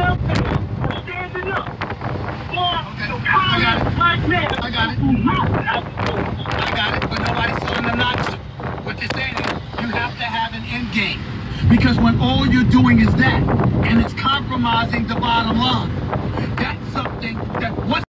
female for standing up. I got it, but nobody's telling them not to. What they're saying is you have to have an end game. Because when all you're doing is that, and it's compromising the bottom line, that's something that